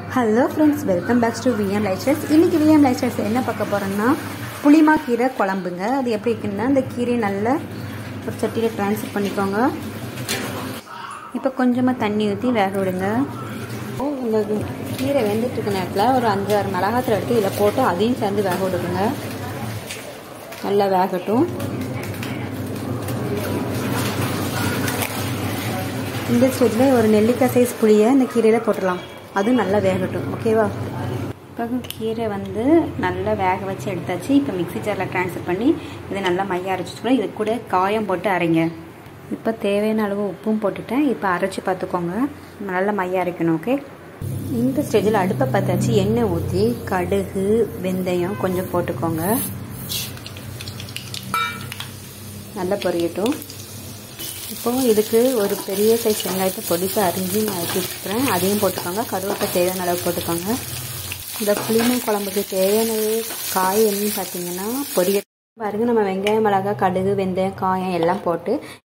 Hello friends, welcome back to VM lifestyles. இன்றைக்கி VM lifestyles என்ன பார்க்க போகிறோன்னா புளிமா கீரை குழம்புங்க. அது எப்படி இருக்குன்னா, அந்த கீரையை நல்லா ஒரு சட்டியில் ட்ரான்ஸ்ஃபர் பண்ணிக்கோங்க. இப்போ கொஞ்சமாக தண்ணி ஊற்றி வேக விடுங்க. இந்த கீரை வெந்துட்டுருக்க நேரத்தில் ஒரு 5-6 மிளகாத்தூள் எடுத்து இதில் போட்டு அதையும் சேர்ந்து வேக விடுங்க. நல்லா வேகட்டும். இந்த ஸ்டேஜில் ஒரு நெல்லிக்காய் சைஸ் புளியை இந்த கீரையில் போட்டுடலாம். அதுவும் நல்லா வேகட்டும். ஓகேவா? இப்போ கீரை நல்லா வேக வச்சு எடுத்தாச்சு. இப்போ மிக்ஸி ஜாரில் ட்ரான்ஸ்ஃபர் பண்ணி இதை நல்லா மைய அரைச்சிட்டுக்கணும். இது கூட காயம் போட்டு அரைங்க. இப்போ தேவையான அளவு உப்பும் போட்டுட்டேன். இப்போ அரைச்சி பார்த்துக்கோங்க. நல்லா மைய அரைக்கணும். ஓகே, இந்த ஸ்டேஜில் அடுப்பை பார்த்தாச்சு. எண்ணெய் ஊற்றி கடுகு வெந்தயம் கொஞ்சம் போட்டுக்கோங்க. நல்லா பொரியட்டும். இப்போது இதுக்கு ஒரு பெரிய சைஸ் வெங்காயத்தை பொடிக்க அரிஞ்சு நான் வச்சுக்கிறேன். அதையும் போட்டுக்கோங்க. கருவேப்பிலை தேவையான அளவு போட்டுக்கோங்க. இந்த புளிமா குழம்புக்கு தேவையான காய் என்னன்னு பார்த்தீங்கன்னா பொரிய பாருங்க. நம்ம வெங்காயம், மிளகாய், கடுகு, வெந்தயம், காயம் எல்லாம் போட்டு